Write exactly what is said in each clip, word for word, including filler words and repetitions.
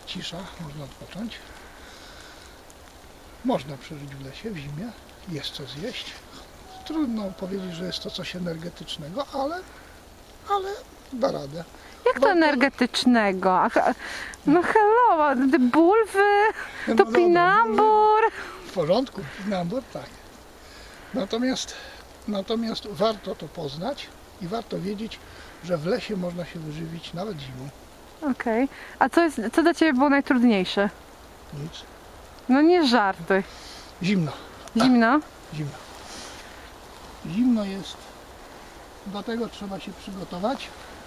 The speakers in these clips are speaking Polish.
cisza, można odpocząć. Można przeżyć w lesie w zimie, jest co zjeść. Trudno powiedzieć, że jest to coś energetycznego, ale, ale da radę. Jak to energetycznego? Ach, no hello, te bulwy, No to dobra, pinambur. W porządku, pinambur, tak. Natomiast, natomiast warto to poznać i warto wiedzieć, że w lesie można się wyżywić nawet zimą. Okej. A co, jest, co dla Ciebie było najtrudniejsze? Nic. No nie żartuj. Zimno. Zimno? Zimno. Zimno jest, do tego trzeba się przygotować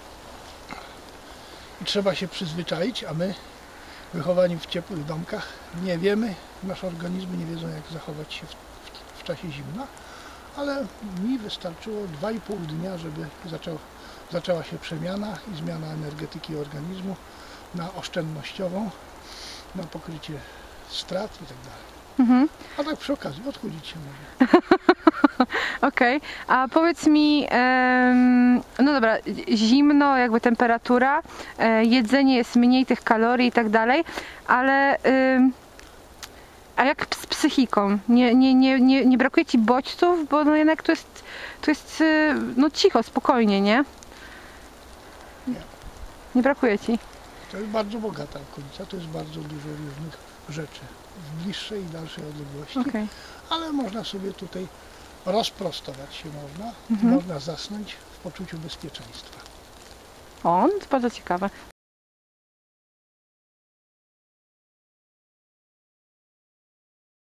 i trzeba się przyzwyczaić, a my wychowani w ciepłych domkach nie wiemy, nasze organizmy nie wiedzą, jak zachować się w, w, w czasie zimna, ale mi wystarczyło dwa i pół dnia, żeby zaczął, zaczęła się przemiana i zmiana energetyki organizmu na oszczędnościową, na pokrycie strat i tak dalej. Mhm. A tak przy okazji odchudzić się może. Okej, a powiedz mi, em, no dobra, zimno, jakby temperatura, e, jedzenie jest mniej tych kalorii i tak dalej, ale ym, a jak z psychiką? Nie, nie, nie, nie, nie brakuje Ci bodźców, bo no jednak to jest, to jest y, no cicho, spokojnie, nie? Nie. Nie brakuje Ci? To jest bardzo bogata okolica, to jest bardzo dużo różnych rzeczy w bliższej i dalszej odległości, Okej. ale można sobie tutaj rozprostować się można, Mhm. można zasnąć w poczuciu bezpieczeństwa. O, no to bardzo ciekawe.